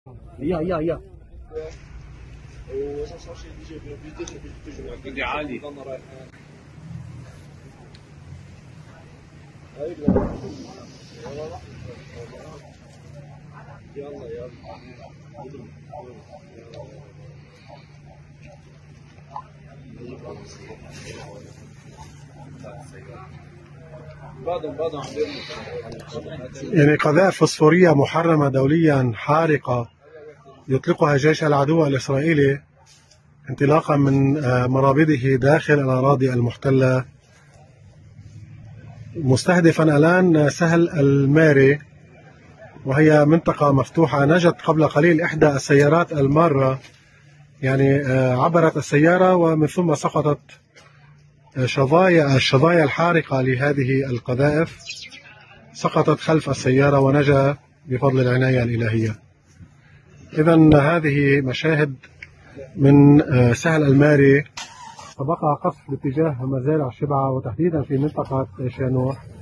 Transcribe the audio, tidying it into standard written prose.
يا بدي عالي. يلا يلا يعني قذائف فوسفورية محرمة دوليا حارقة يطلقها جيش العدو الإسرائيلي انطلاقا من مرابضه داخل الأراضي المحتلة، مستهدفا الآن سهل الماري، وهي منطقة مفتوحة. نجت قبل قليل إحدى السيارات المارة، يعني عبرت السيارة ومن ثم سقطت الشظايا الحارقة لهذه القذائف، سقطت خلف السيارة ونجا بفضل العناية الإلهية. إذن هذه مشاهد من سهل الماري. فبقى قصف باتجاه مزارع شبعة وتحديدا في منطقة شانوح.